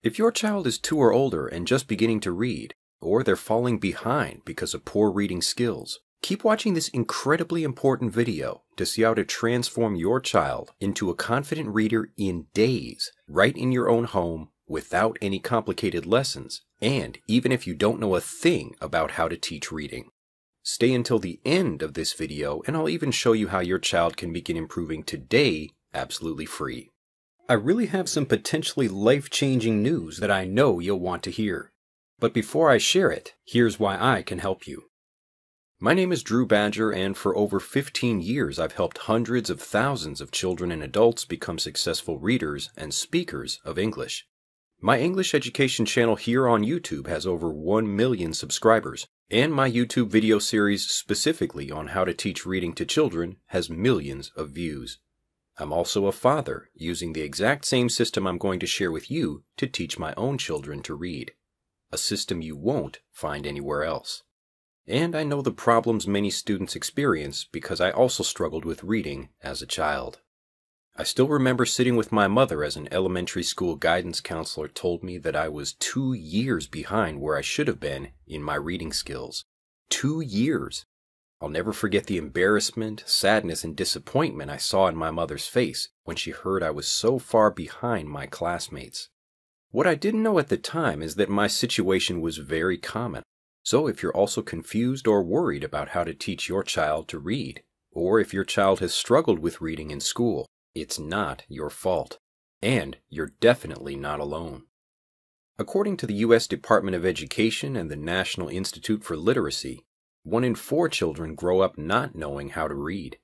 If your child is 2 or older and just beginning to read, or they're falling behind because of poor reading skills, keep watching this incredibly important video to see how to transform your child into a confident reader in days, right in your own home, without any complicated lessons, and even if you don't know a thing about how to teach reading. Stay until the end of this video and I'll even show you how your child can begin improving today absolutely free. I really have some potentially life-changing news that I know you'll want to hear. But before I share it, here's why I can help you. My name is Drew Badger, and for over 15 years I've helped hundreds of thousands of children and adults become successful readers and speakers of English. My English education channel here on YouTube has over 1 million subscribers, and my YouTube video series specifically on how to teach reading to children has millions of views. I'm also a father, using the exact same system I'm going to share with you to teach my own children to read. A system you won't find anywhere else. And I know the problems many students experience because I also struggled with reading as a child. I still remember sitting with my mother as an elementary school guidance counselor told me that I was 2 years behind where I should have been in my reading skills. 2 years! I'll never forget the embarrassment, sadness, and disappointment I saw in my mother's face when she heard I was so far behind my classmates. What I didn't know at the time is that my situation was very common. So if you're also confused or worried about how to teach your child to read, or if your child has struggled with reading in school, it's not your fault. And you're definitely not alone. According to the U.S. Department of Education and the National Institute for Literacy, 1 in 4 children grow up not knowing how to read.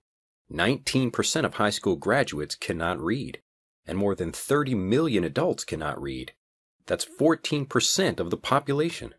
19% of high school graduates cannot read, and more than 30 million adults cannot read. That's 14% of the population.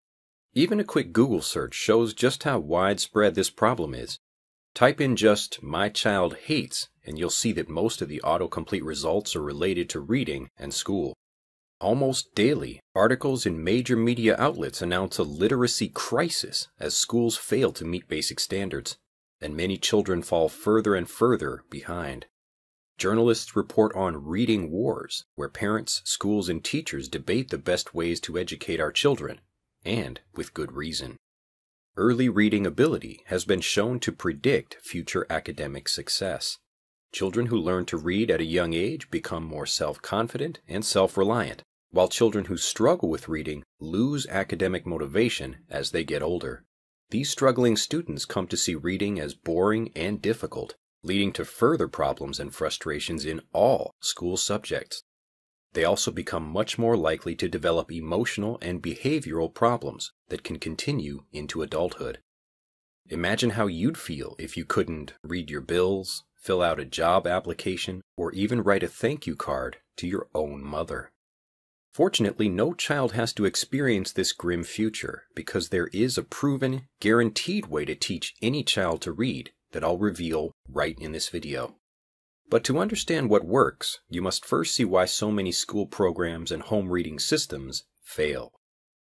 Even a quick Google search shows just how widespread this problem is. Type in just "my child hates" and you'll see that most of the autocomplete results are related to reading and school. Almost daily, articles in major media outlets announce a literacy crisis as schools fail to meet basic standards, and many children fall further and further behind. Journalists report on reading wars, where parents, schools, and teachers debate the best ways to educate our children, and with good reason. Early reading ability has been shown to predict future academic success. Children who learn to read at a young age become more self-confident and self-reliant, while children who struggle with reading lose academic motivation as they get older. These struggling students come to see reading as boring and difficult, leading to further problems and frustrations in all school subjects. They also become much more likely to develop emotional and behavioral problems that can continue into adulthood. Imagine how you'd feel if you couldn't read your bills, fill out a job application, or even write a thank you card to your own mother. Fortunately, no child has to experience this grim future because there is a proven, guaranteed way to teach any child to read that I'll reveal right in this video. But to understand what works, you must first see why so many school programs and home reading systems fail.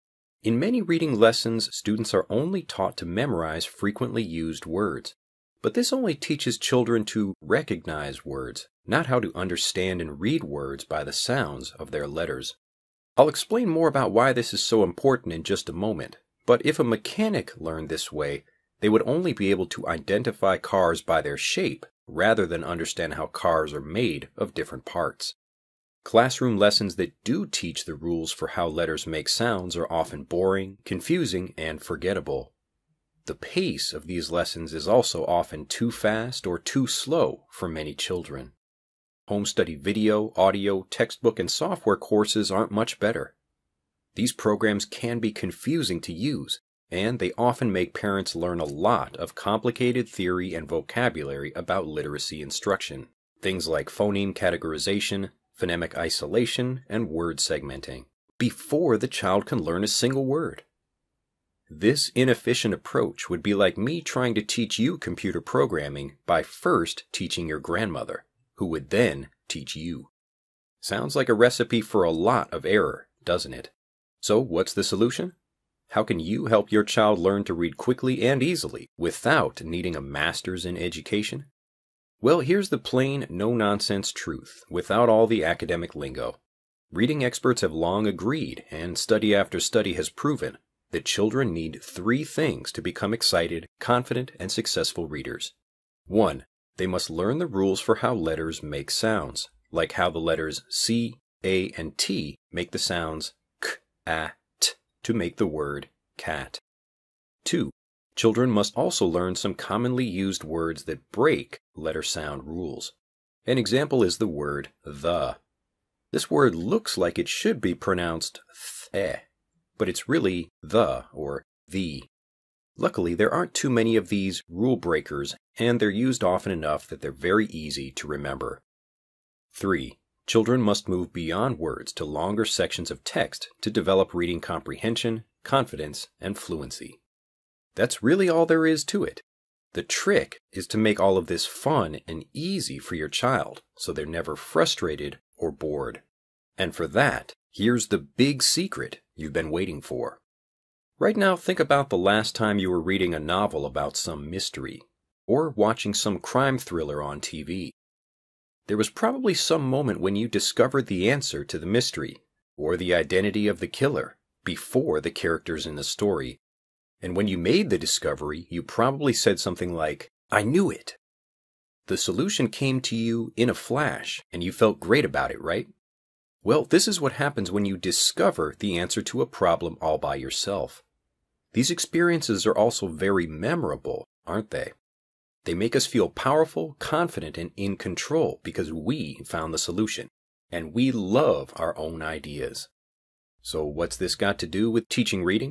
In many reading lessons, students are only taught to memorize frequently used words. But this only teaches children to recognize words, not how to understand and read words by the sounds of their letters. I'll explain more about why this is so important in just a moment, but if a mechanic learned this way, they would only be able to identify cars by their shape rather than understand how cars are made of different parts. Classroom lessons that do teach the rules for how letters make sounds are often boring, confusing, and forgettable. The pace of these lessons is also often too fast or too slow for many children. Home study video, audio, textbook, and software courses aren't much better. These programs can be confusing to use, and they often make parents learn a lot of complicated theory and vocabulary about literacy instruction, things like phoneme categorization, phonemic isolation, and word segmenting, before the child can learn a single word. This inefficient approach would be like me trying to teach you computer programming by first teaching your grandmother, who would then teach you. Sounds like a recipe for a lot of error, doesn't it? So what's the solution? How can you help your child learn to read quickly and easily without needing a master's in education? Well, here's the plain, no-nonsense truth, without all the academic lingo. Reading experts have long agreed, and study after study has proven, that children need 3 things to become excited, confident, and successful readers. 1. They must learn the rules for how letters make sounds, like how the letters C, A, and T make the sounds k, a, t to make the word cat. 2. Children must also learn some commonly used words that break letter sound rules. An example is the word the. This word looks like it should be pronounced the, but it's really the or the. Luckily, there aren't too many of these rule breakers, and they're used often enough that they're very easy to remember. 3. Children must move beyond words to longer sections of text to develop reading comprehension, confidence, and fluency. That's really all there is to it. The trick is to make all of this fun and easy for your child so they're never frustrated or bored. And for that, here's the big secret you've been waiting for. Right now, think about the last time you were reading a novel about some mystery, or watching some crime thriller on TV. There was probably some moment when you discovered the answer to the mystery, or the identity of the killer, before the characters in the story. And when you made the discovery, you probably said something like, "I knew it." The solution came to you in a flash, and you felt great about it, right? Well, this is what happens when you discover the answer to a problem all by yourself. These experiences are also very memorable, aren't they? They make us feel powerful, confident, and in control because we found the solution, and we love our own ideas. So what's this got to do with teaching reading?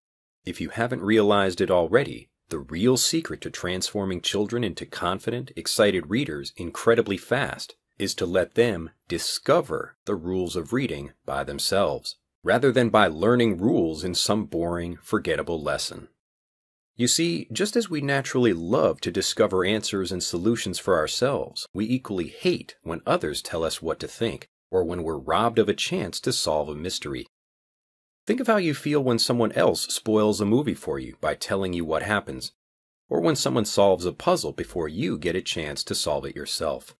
If you haven't realized it already, the real secret to transforming children into confident, excited readers incredibly fast is to let them discover the rules of reading by themselves, rather than by learning rules in some boring, forgettable lesson. You see, just as we naturally love to discover answers and solutions for ourselves, we equally hate when others tell us what to think, or when we're robbed of a chance to solve a mystery. Think of how you feel when someone else spoils a movie for you by telling you what happens, or when someone solves a puzzle before you get a chance to solve it yourself.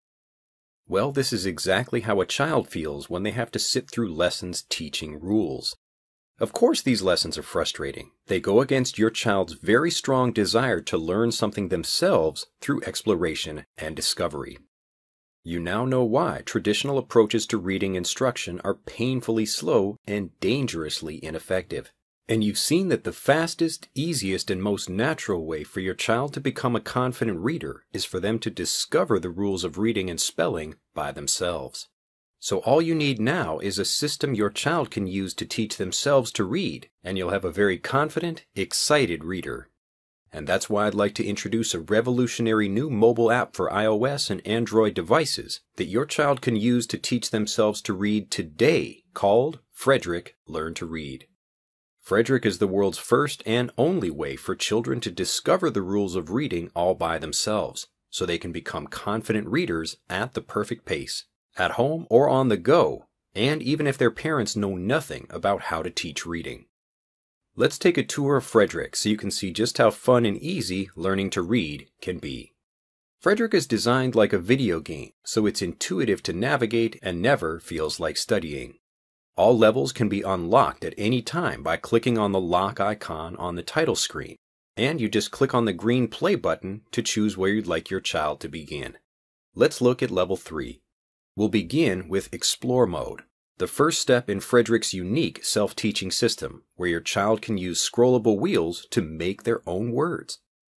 Well, this is exactly how a child feels when they have to sit through lessons teaching rules. Of course these lessons are frustrating. They go against your child's very strong desire to learn something themselves through exploration and discovery. You now know why traditional approaches to reading instruction are painfully slow and dangerously ineffective. And you've seen that the fastest, easiest, and most natural way for your child to become a confident reader is for them to discover the rules of reading and spelling by themselves. So all you need now is a system your child can use to teach themselves to read, and you'll have a very confident, excited reader. And that's why I'd like to introduce a revolutionary new mobile app for iOS and Android devices that your child can use to teach themselves to read today, called Frederick Learn to Read. Frederick is the world's first and only way for children to discover the rules of reading all by themselves, so they can become confident readers at the perfect pace, at home or on the go, and even if their parents know nothing about how to teach reading. Let's take a tour of Frederick so you can see just how fun and easy learning to read can be. Frederick is designed like a video game, so it's intuitive to navigate and never feels like studying. All levels can be unlocked at any time by clicking on the lock icon on the title screen, and you just click on the green play button to choose where you'd like your child to begin. Let's look at level 3. We'll begin with Explore mode, the first step in Frederick's unique self-teaching system, where your child can use scrollable wheels to make their own words.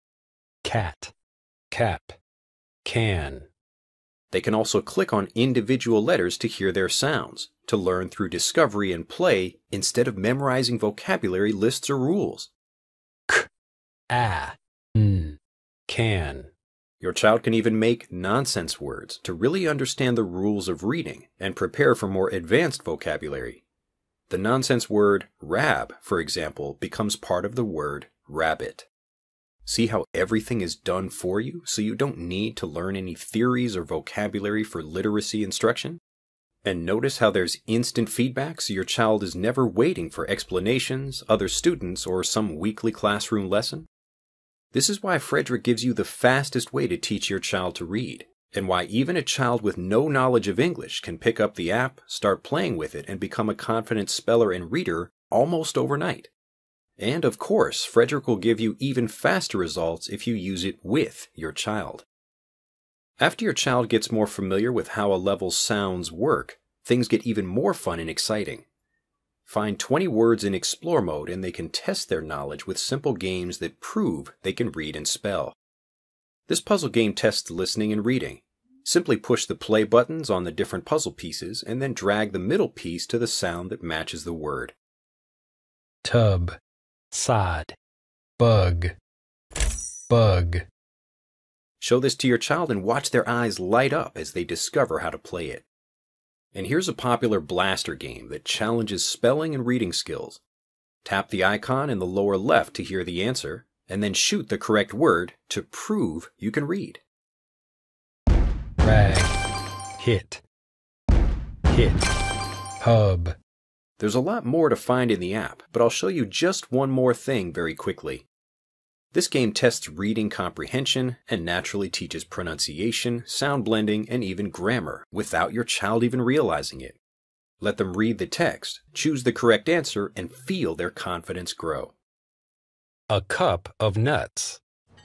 Cat, cap, can. They can also click on individual letters to hear their sounds, to learn through discovery and play instead of memorizing vocabulary lists or rules. K, a, can. Your child can even make nonsense words to really understand the rules of reading and prepare for more advanced vocabulary. The nonsense word rab, for example, becomes part of the word rabbit. See how everything is done for you so you don't need to learn any theories or vocabulary for literacy instruction? And notice how there's instant feedback so your child is never waiting for explanations, other students, or some weekly classroom lesson? This is why Frederick gives you the fastest way to teach your child to read, and why even a child with no knowledge of English can pick up the app, start playing with it, and become a confident speller and reader almost overnight. And of course, Frederick will give you even faster results if you use it with your child. After your child gets more familiar with how a level's sounds work, things get even more fun and exciting. Find 20 words in Explore mode and they can test their knowledge with simple games that prove they can read and spell. This puzzle game tests listening and reading. Simply push the play buttons on the different puzzle pieces and then drag the middle piece to the sound that matches the word. Tub, sod, bug, bug. Show this to your child and watch their eyes light up as they discover how to play it. And here's a popular blaster game that challenges spelling and reading skills. Tap the icon in the lower left to hear the answer, and then shoot the correct word to prove you can read. Rag, hit, hub. There's a lot more to find in the app, but I'll show you just one more thing very quickly. This game tests reading comprehension and naturally teaches pronunciation, sound blending, and even grammar without your child even realizing it. Let them read the text, choose the correct answer, and feel their confidence grow. A cup of nuts.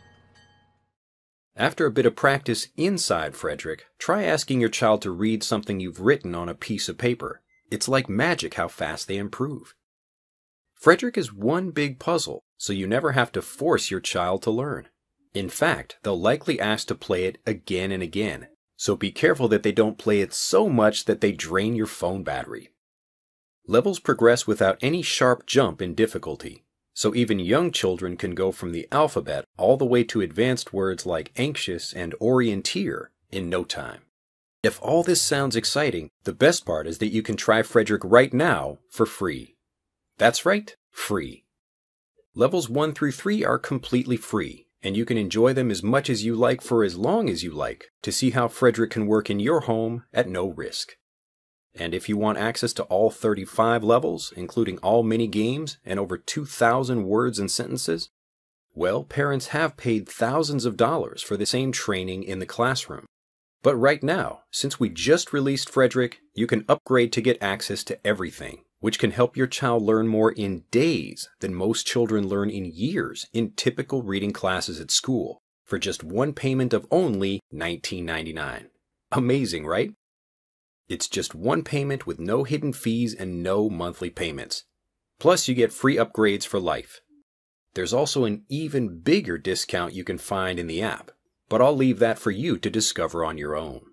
After a bit of practice inside Frederick, try asking your child to read something you've written on a piece of paper. It's like magic how fast they improve. Frederick is one big puzzle, so you never have to force your child to learn. In fact, they'll likely ask to play it again and again, so be careful that they don't play it so much that they drain your phone battery. Levels progress without any sharp jump in difficulty, so even young children can go from the alphabet all the way to advanced words like anxious and orienteer in no time. If all this sounds exciting, the best part is that you can try Frederick right now for free. That's right, free. Levels 1 through 3 are completely free, and you can enjoy them as much as you like for as long as you like to see how Frederick can work in your home at no risk. And if you want access to all 35 levels, including all mini games and over 2,000 words and sentences, well, parents have paid thousands of dollars for the same training in the classroom. But right now, since we just released Frederick, you can upgrade to get access to everything, which can help your child learn more in days than most children learn in years in typical reading classes at school, for just one payment of only $19.99. Amazing, right? It's just one payment with no hidden fees and no monthly payments. Plus, you get free upgrades for life. There's also an even bigger discount you can find in the app, but I'll leave that for you to discover on your own.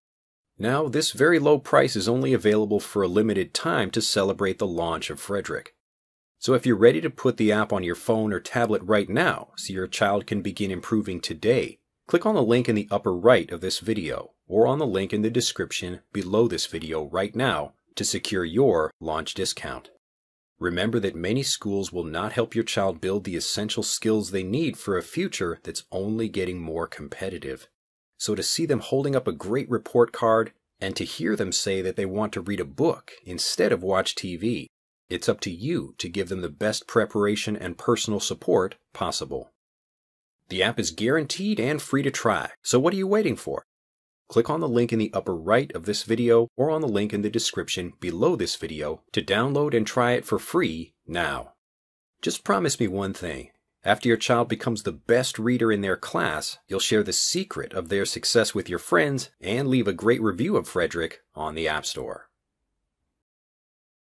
Now, this very low price is only available for a limited time to celebrate the launch of Frederick. So if you're ready to put the app on your phone or tablet right now so your child can begin improving today, click on the link in the upper right of this video or on the link in the description below this video right now to secure your launch discount. Remember that many schools will not help your child build the essential skills they need for a future that's only getting more competitive. So to see them holding up a great report card and to hear them say that they want to read a book instead of watch TV, it's up to you to give them the best preparation and personal support possible. The app is guaranteed and free to try, so what are you waiting for? Click on the link in the upper right of this video or on the link in the description below this video to download and try it for free now. Just promise me one thing. After your child becomes the best reader in their class, you'll share the secret of their success with your friends and leave a great review of Frederick on the App Store.